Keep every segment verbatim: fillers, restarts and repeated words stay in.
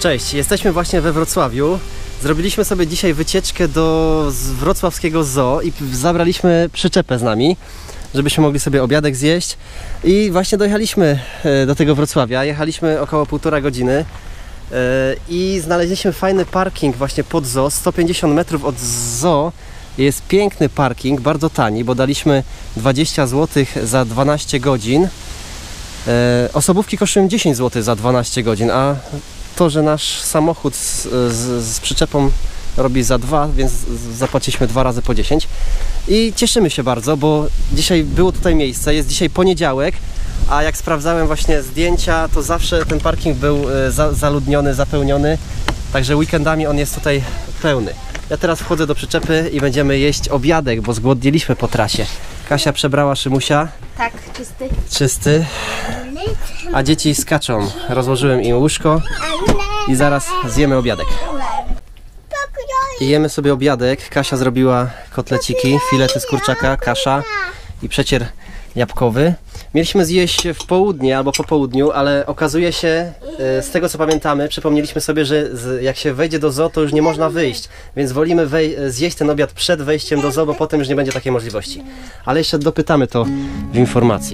Cześć, jesteśmy właśnie we Wrocławiu. Zrobiliśmy sobie dzisiaj wycieczkę do wrocławskiego zoo i zabraliśmy przyczepę z nami, żebyśmy mogli sobie obiadek zjeść. I właśnie dojechaliśmy do tego Wrocławia. Jechaliśmy około półtora godziny i znaleźliśmy fajny parking właśnie pod zoo, sto pięćdziesiąt metrów od zoo. Jest piękny parking, bardzo tani, bo daliśmy dwadzieścia złotych za dwanaście godzin. Osobówki kosztują dziesięć złotych za dwanaście godzin, a to, że nasz samochód z, z, z przyczepą robi za dwa, więc zapłaciliśmy dwa razy po dziesięć. I cieszymy się bardzo, bo dzisiaj było tutaj miejsce, jest dzisiaj poniedziałek, a jak sprawdzałem właśnie zdjęcia, to zawsze ten parking był za, zaludniony, zapełniony, także weekendami on jest tutaj pełny. Ja teraz wchodzę do przyczepy i będziemy jeść obiadek, bo zgłodniliśmy po trasie. Kasia przebrała Szymusia. Tak, czysty. Czysty. A dzieci skaczą. Rozłożyłem im łóżko i zaraz zjemy obiadek. I jemy sobie obiadek. Kasia zrobiła kotleciki, filety z kurczaka, kasza i przecier jabłkowy. Mieliśmy zjeść w południe albo po południu, ale okazuje się, z tego co pamiętamy, przypomnieliśmy sobie, że jak się wejdzie do zoo, to już nie można wyjść, więc wolimy zjeść ten obiad przed wejściem do zoo, bo potem już nie będzie takiej możliwości. Ale jeszcze dopytamy to w informacji.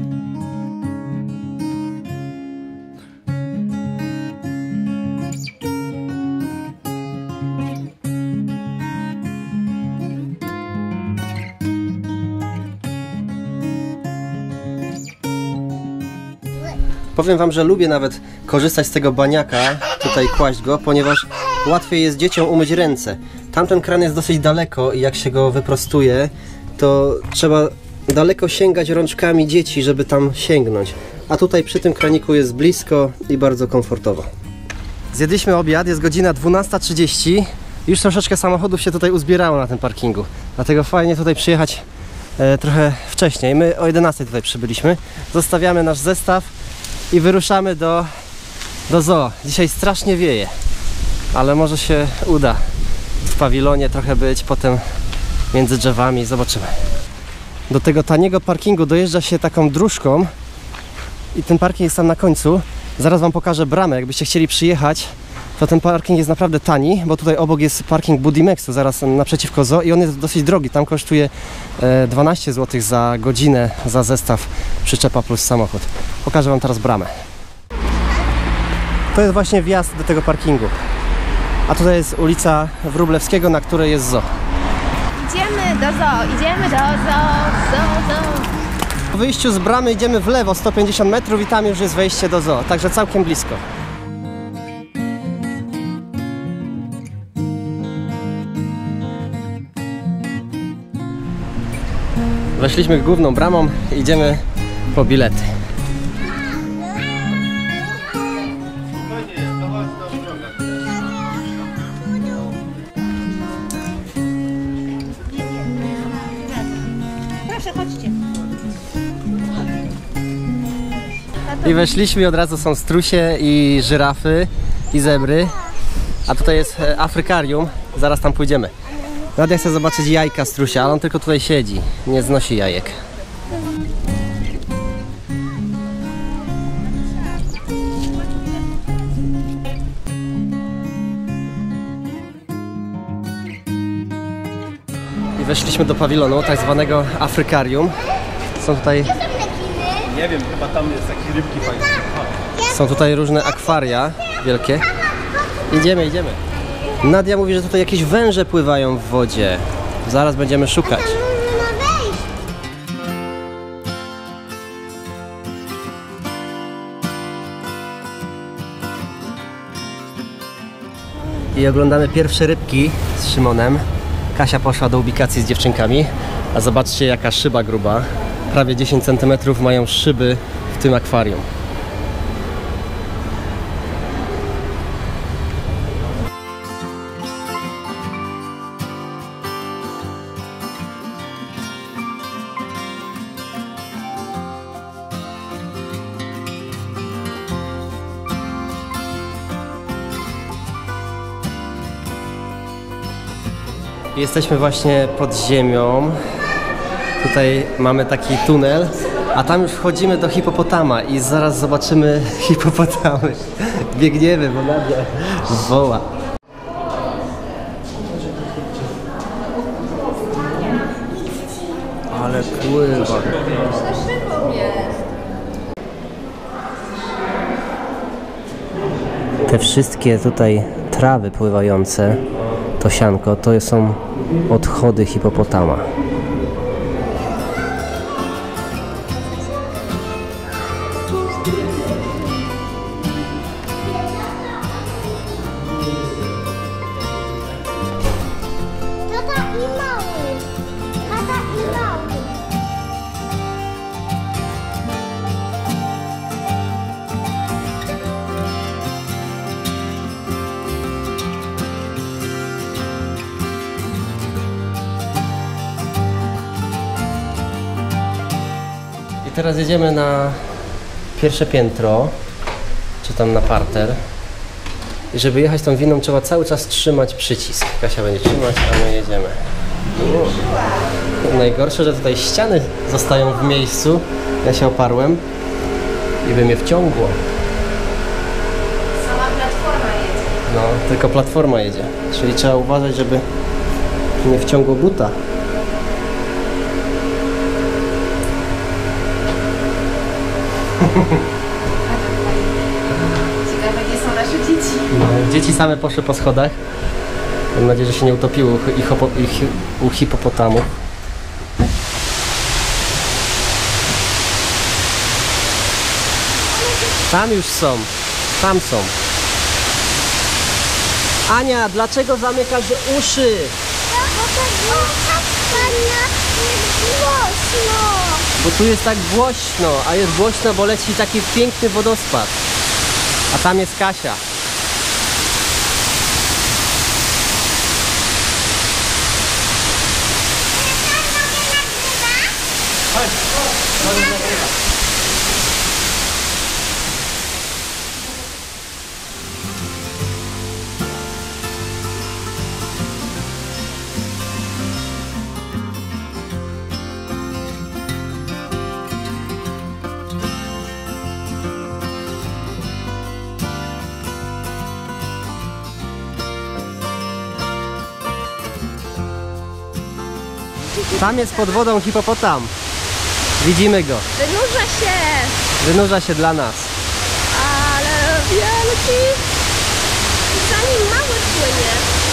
Powiem wam, że lubię nawet korzystać z tego baniaka, tutaj kłaść go, ponieważ łatwiej jest dzieciom umyć ręce. Tamten kran jest dosyć daleko i jak się go wyprostuje, to trzeba daleko sięgać rączkami dzieci, żeby tam sięgnąć. A tutaj przy tym kraniku jest blisko i bardzo komfortowo. Zjedliśmy obiad, jest godzina dwunasta trzydzieści. Już troszeczkę samochodów się tutaj uzbierało na tym parkingu. Dlatego fajnie tutaj przyjechać e, trochę wcześniej. My o jedenastej tutaj przybyliśmy. Zostawiamy nasz zestaw i wyruszamy do, do zoo. Dzisiaj strasznie wieje, ale może się uda w pawilonie trochę być, potem między drzewami, zobaczymy. Do tego taniego parkingu dojeżdża się taką dróżką i ten parking jest tam na końcu. Zaraz wam pokażę bramę, jakbyście chcieli przyjechać, to ten parking jest naprawdę tani, bo tutaj obok jest parking Budimexu, zaraz naprzeciwko zoo i on jest dosyć drogi, tam kosztuje dwanaście złotych za godzinę za zestaw przyczepa plus samochód. Pokażę wam teraz bramę. To jest właśnie wjazd do tego parkingu, a tutaj jest ulica Wróblewskiego, na której jest zoo. Idziemy do zoo, idziemy do zoo, zoo, zoo. Po wyjściu z bramy idziemy w lewo sto pięćdziesiąt metrów i tam już jest wejście do zoo, także całkiem blisko. Weszliśmy główną bramą, idziemy po bilety. Proszę, chodźcie. I weszliśmy i od razu są strusie i żyrafy i zebry. A tutaj jest afrykarium, zaraz tam pójdziemy. Nadia chce zobaczyć jajka strusia, ale on tylko tutaj siedzi, nie znosi jajek. I weszliśmy do pawilonu, tak zwanego afrykarium. Są tutaj... Nie wiem, chyba tam jest takie rybki fajne. Są tutaj różne akwaria wielkie. Idziemy, idziemy. Nadia mówi, że tutaj jakieś węże pływają w wodzie. Zaraz będziemy szukać. I oglądamy pierwsze rybki z Szymonem. Kasia poszła do ubikacji z dziewczynkami. A zobaczcie, jaka szyba gruba. Prawie dziesięć centymetrów mają szyby w tym akwarium. Jesteśmy właśnie pod ziemią. Tutaj mamy taki tunel A tam już wchodzimy do hipopotama i zaraz zobaczymy hipopotamy. Biegniemy, bo Nadia woła. Ale pływa. Te wszystkie tutaj trawy pływające, to sianko, to są odchody hipopotama. Tata i mały. Tata i mały. I teraz jedziemy na pierwsze piętro, czy tam na parter. I żeby jechać tą windą, trzeba cały czas trzymać przycisk. Kasia będzie trzymać, a my jedziemy. U. Najgorsze, że tutaj ściany zostają w miejscu. Ja się oparłem i by mnie wciągło. Sama platforma jedzie. No, tylko platforma jedzie. Czyli trzeba uważać, żeby nie wciągło buta. Ciekawe, gdzie są nasze dzieci. No, dzieci same poszły po schodach. Mam nadzieję, że się nie utopiły u, hi- hipo- u, hi- u hipopotamów. Tam już są. Tam są. Ania, dlaczego zamykasz uszy? Bo to było tak fajnie, jest głośno. Bo tu jest tak głośno, a jest głośno, bo leci taki piękny wodospad. A tam jest Kasia. Tam jest pod wodą hipopotam. Widzimy go. Wynurza się! Wynurza się dla nas. Ale wielki! Zanim mały płynie.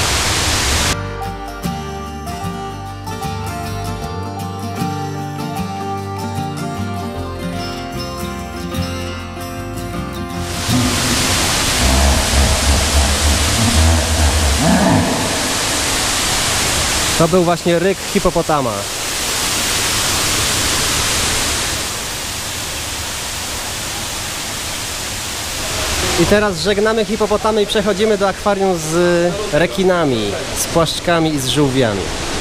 To był właśnie ryk hipopotama. I teraz żegnamy hipopotamy i przechodzimy do akwarium z rekinami, z płaszczkami i z żółwiami.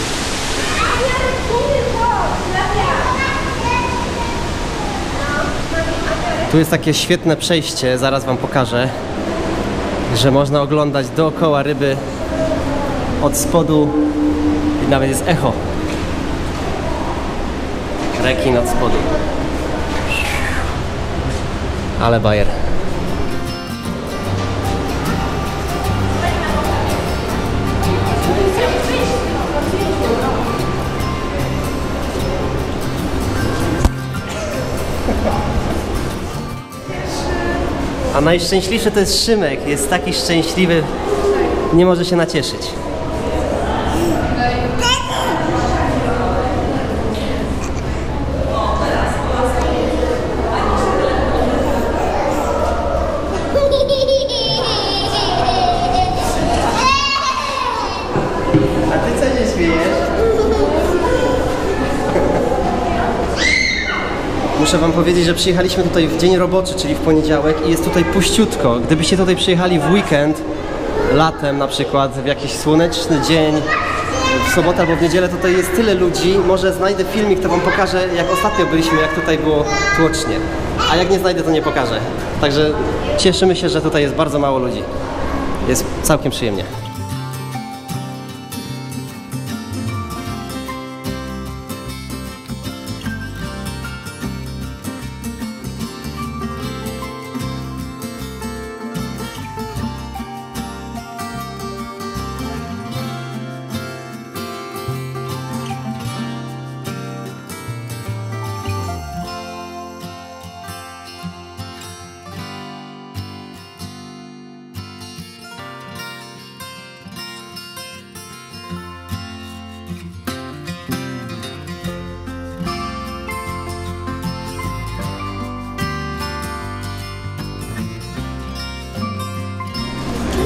Tu jest takie świetne przejście, zaraz wam pokażę, że można oglądać dookoła ryby od spodu i nawet jest echo. Rekin od spodu. Ale bajer. A najszczęśliwszy to jest Szymek. Jest taki szczęśliwy, nie może się nacieszyć. A ty co się śmiejesz? Muszę wam powiedzieć, że przyjechaliśmy tutaj w dzień roboczy, czyli w poniedziałek i jest tutaj puściutko. Gdybyście tutaj przyjechali w weekend, latem na przykład, w jakiś słoneczny dzień, w sobotę albo w niedzielę, tutaj jest tyle ludzi. Może znajdę filmik, to wam pokażę, jak ostatnio byliśmy, jak tutaj było tłocznie. A jak nie znajdę, to nie pokażę. Także cieszymy się, że tutaj jest bardzo mało ludzi. Jest całkiem przyjemnie.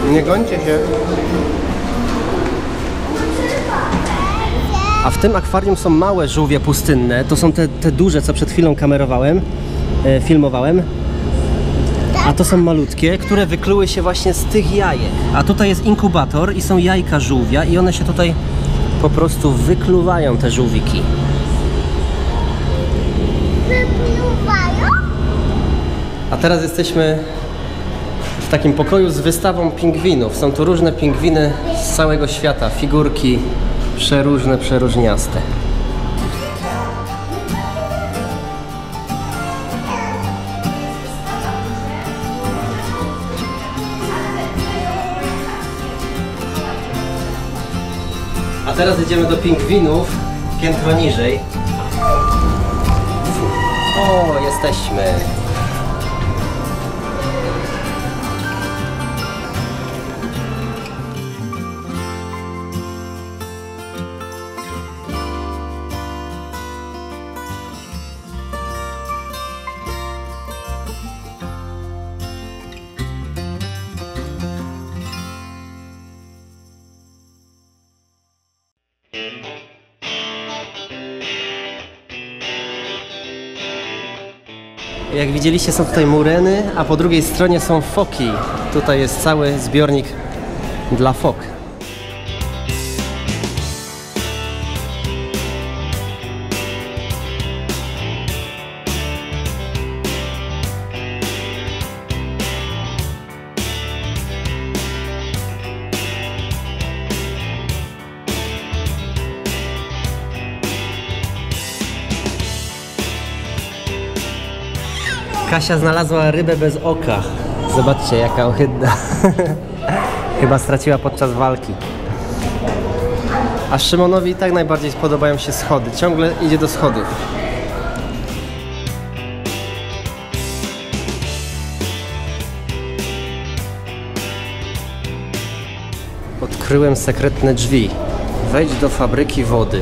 Nie gońcie się. A w tym akwarium są małe żółwie pustynne. To są te, te duże, co przed chwilą kamerowałem, e, filmowałem. A to są malutkie, które wykluły się właśnie z tych jajek. A tutaj jest inkubator i są jajka żółwia i one się tutaj po prostu wykluwają, te żółwiki. Wypluwają? A teraz jesteśmy w takim pokoju z wystawą pingwinów. Są tu różne pingwiny z całego świata, figurki przeróżne, przeróżniaste. A teraz idziemy do pingwinów, piętro niżej. O, jesteśmy. Jak widzieliście, są tutaj mureny, a po drugiej stronie są foki. Tutaj jest cały zbiornik dla fok. Kasia znalazła rybę bez oka. Zobaczcie, jaka ohydna. Chyba straciła podczas walki. A Szymonowi i tak najbardziej podobają się schody. Ciągle idzie do schodów. Odkryłem sekretne drzwi. Wejdź do fabryki wody.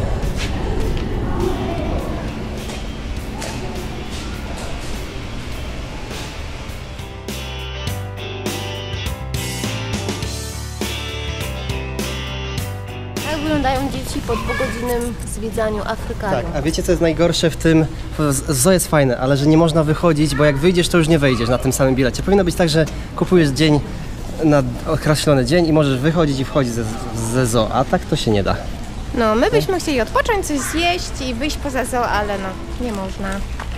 Jak wyglądają dzieci po dwugodzinnym zwiedzaniu Afrykarium? Tak, a wiecie co jest najgorsze w tym? Zoo jest fajne, ale że nie można wychodzić, bo jak wyjdziesz, to już nie wejdziesz na tym samym bilecie. Powinno być tak, że kupujesz dzień na określony dzień i możesz wychodzić i wchodzić ze, ze zoo, a tak to się nie da. No, my byśmy chcieli odpocząć, coś zjeść i wyjść poza zoo, ale no, nie można.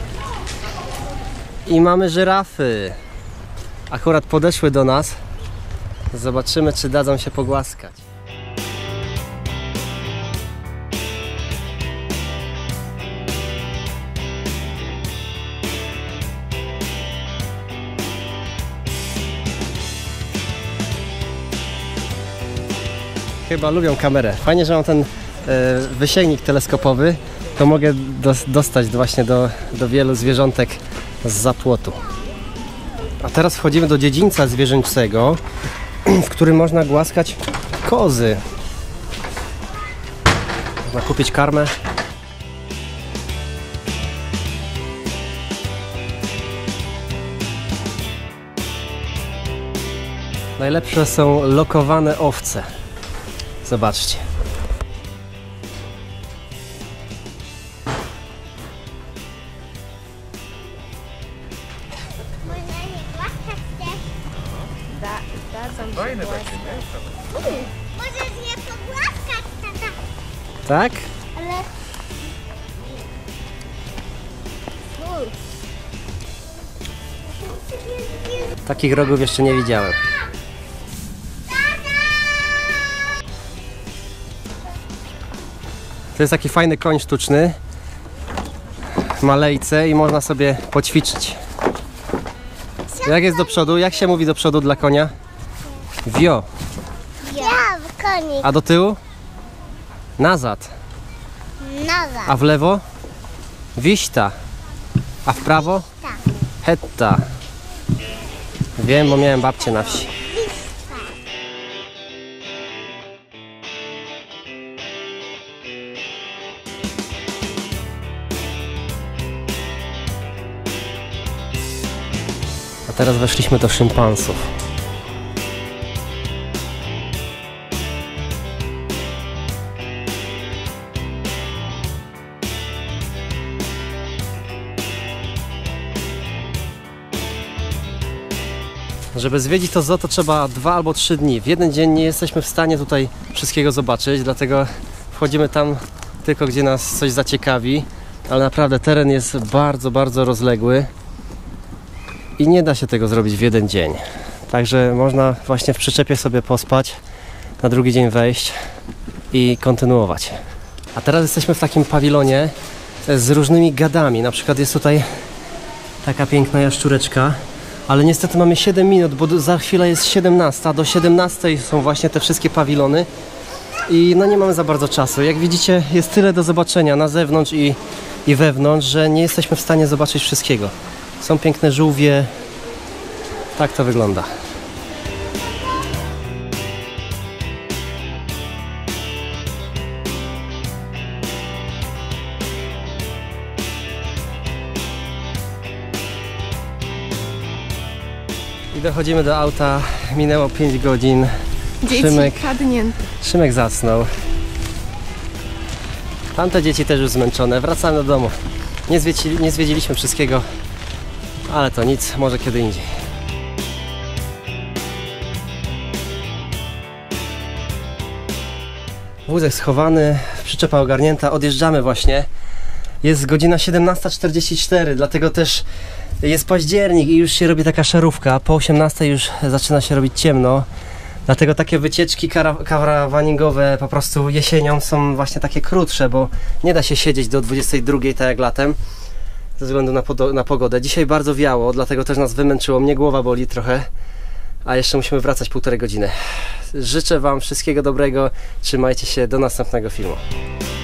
I mamy żyrafy. Akurat podeszły do nas. Zobaczymy, czy dadzą się pogłaskać. Chyba lubią kamerę. Fajnie, że mam ten e, wysięgnik teleskopowy, to mogę do, dostać właśnie do, do wielu zwierzątek z zapłotu. A teraz wchodzimy do dziedzińca zwierzęcego, w którym można głaskać kozy. Można kupić karmę. Najlepsze są lokowane owce. Zobaczcie. Można nie głaskać też. Da, dadzą się Fajne głaskać. takie, nie? Możesz nie pogłaskać, tata. Tak? Ale... Fuj. Takich rogów jeszcze nie widziałem. To jest taki fajny koń sztuczny w Malejce i można sobie poćwiczyć. Jak jest do przodu? Jak się mówi do przodu dla konia? Wio. Ja, konik. A do tyłu? Nazad. Noga. A w lewo? Wiśta. A w prawo? Tak. Hetta. Wiem, bo miałem babcię na wsi. A teraz weszliśmy do szympansów. Żeby zwiedzić to zoo, to trzeba dwa albo trzy dni. W jeden dzień nie jesteśmy w stanie tutaj wszystkiego zobaczyć, dlatego wchodzimy tam tylko, gdzie nas coś zaciekawi. Ale naprawdę teren jest bardzo, bardzo rozległy i nie da się tego zrobić w jeden dzień. Także można właśnie w przyczepie sobie pospać, na drugi dzień wejść i kontynuować. A teraz jesteśmy w takim pawilonie z różnymi gadami. Na przykład jest tutaj taka piękna jaszczureczka, ale niestety mamy siedem minut, bo za chwilę jest siedemnasta. Do siedemnastej są właśnie te wszystkie pawilony i no nie mamy za bardzo czasu. Jak widzicie, jest tyle do zobaczenia na zewnątrz i, i wewnątrz, że nie jesteśmy w stanie zobaczyć wszystkiego. Są piękne żółwie. Tak to wygląda. I dochodzimy do auta. Minęło pięć godzin. Dzieci Szymek, kadnięte. Szymek zasnął. Tamte dzieci też już zmęczone. Wracamy do domu. Nie, zwiedzili, nie zwiedziliśmy wszystkiego, ale to nic, może kiedy indziej. Wózek schowany, przyczepa ogarnięta, odjeżdżamy właśnie. Jest godzina siedemnasta czterdzieści cztery, dlatego też jest październik i już się robi taka szarówka. Po osiemnastej już zaczyna się robić ciemno. Dlatego takie wycieczki karawaningowe po prostu jesienią są właśnie takie krótsze, bo nie da się siedzieć do dwudziestej drugiej tak jak latem ze względu na, na pogodę. Dzisiaj bardzo wiało, dlatego też nas wymęczyło. Mnie głowa boli trochę, a jeszcze musimy wracać półtorej godziny. Życzę Wam wszystkiego dobrego, trzymajcie się, do następnego filmu.